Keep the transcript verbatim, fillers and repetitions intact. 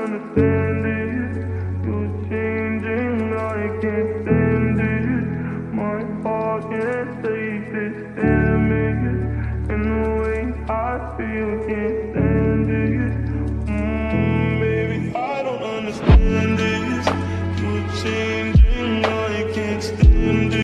understand it. You're changing, I can't stand it. My heart can't take this damage, and the way I feel can't stand it.